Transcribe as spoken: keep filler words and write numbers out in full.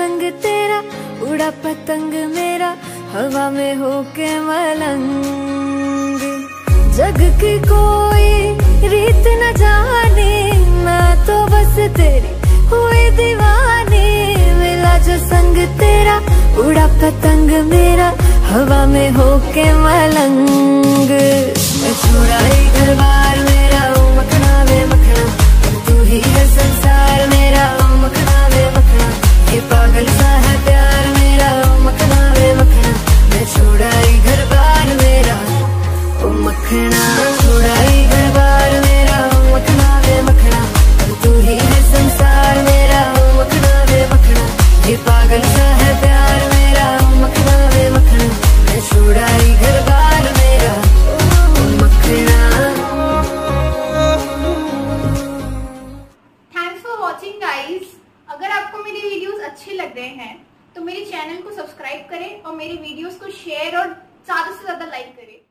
संग तेरा उड़ा पतंग मेरा हवा में होके मलंग। जग की कोई रीत न जाने मैं तो बस तेरी हुई दीवानी। मिला जो संग तेरा उड़ा पतंग मेरा हवा में होके मलंग। मैं छुड़ाई घर बार मेरा ओ मखना वे मखना, तू ही है संसार मेरा ओ मखना वे मखना। ये पागल सा है प्यार मेरा ओ मखना वे मखना। मैं छुड़ाई घर बार मेरा ओ मखना, छुड़ाई घर बार मेरा ओ मखना वे मखना। तू ही है संसार मेरा ओ मखना वे मखना। ये पागल सा है प्यार मेरा ओ मखना वे मखना। मैं छुड़ाई घर बार मेरा ओ मखना। Thanks for watching guys. अगर आपको मेरी वीडियोस अच्छे लग रहे हैं तो मेरे चैनल को सब्सक्राइब करें और मेरी वीडियोस को शेयर और ज्यादा से ज्यादा लाइक करें।